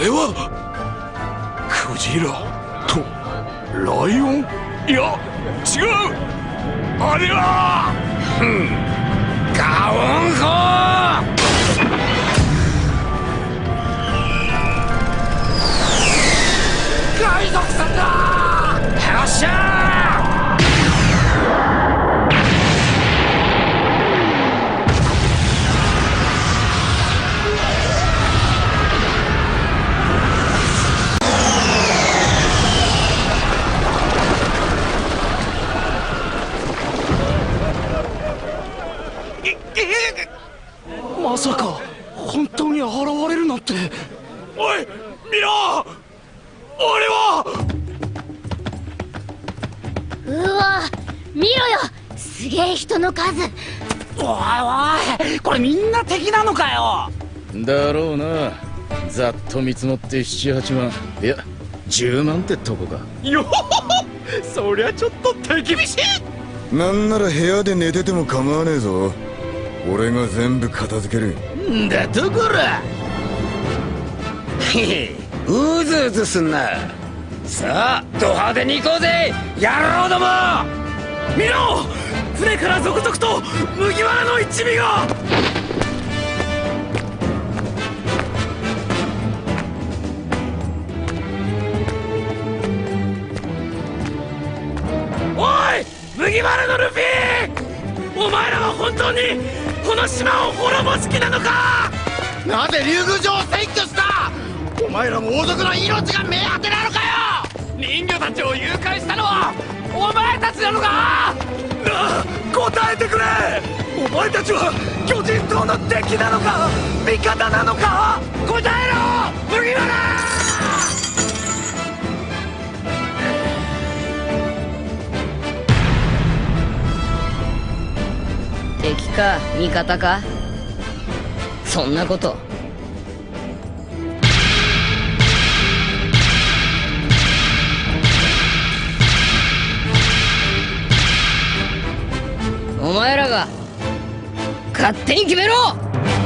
れはクジラとライオン？いや違う、あれはガオンホー！海賊さんだ！よっしゃー！まさか本当に現れるなんて。おい見ろ、俺は。 うわ見ろよ、すげえ人の数。 おいおい、これみんな敵なのかよ。 だろうな。ざっと見積もって7、8万、いや10万ってとこか。 よほほほ、そりゃちょっと手厳しい。 なんなら部屋で寝てても構わねえぞ。俺が全部片付ける。 んだとこら。へへ、うずうずすんな。さあド派手に行こうぜ野郎ども。 見ろ、船から続々と麦わらの一味が。おい麦わらのルフィ、お前らは本当にこの島を滅ぼす気なのか？ なぜ竜宮城を占拠した？お前らも王族の命が目当てなのかよ。 人魚たちを誘拐したのはお前たちなのか？なあ答えてくれ。お前たちは巨人島の敵なのか味方なのか？答えろ麦わら！ 敵か味方か、そんなこと。お前らが勝手に決めろ。